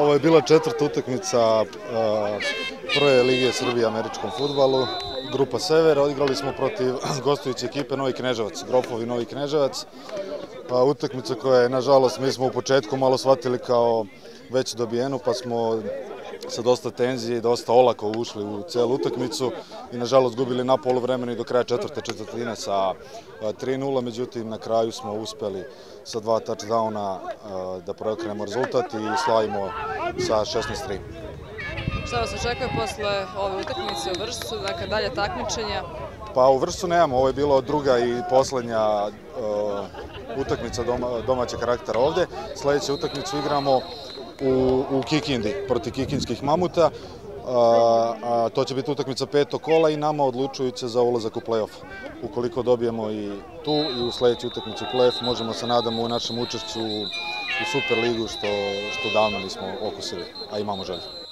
Ovo je bila četvrta utakmica prve lige Srbije američkom fudbalu, grupa Sever. Odigrali smo protiv gostujuće ekipe Novi Kneževac, Grofovi Novi Kneževac. Utakmica koja je, nažalost, mi smo u početku malo shvatili kao već dobijenu, pa smo sa dosta tenzije i dosta olako ušli u celu utakmicu i nažalost gubili na poluvremenu i do kraja četvrte četvrtine sa 3:0, međutim na kraju smo uspeli sa 2 touchdowna da preokrenemo rezultat i slavimo sa 16:3. Šta vas očekuje posle ove utakmice u Vršcu, dakle dalje takmičenja? Pa u Vršcu nemamo, ovo je bila druga i poslednja utakmica domaćeg karaktera ovde. Sledeću utakmicu igramo u Kikindi protiv kikinskih mamuta. To će biti utakmica 5. kola i nama odlučujuća za ulazak u play-off. Ukoliko dobijemo i tu i u sledeću utakmicu u play-off, možemo se nadamo u našem učešću u Superligu, što davno nismo okusili, a imamo želju.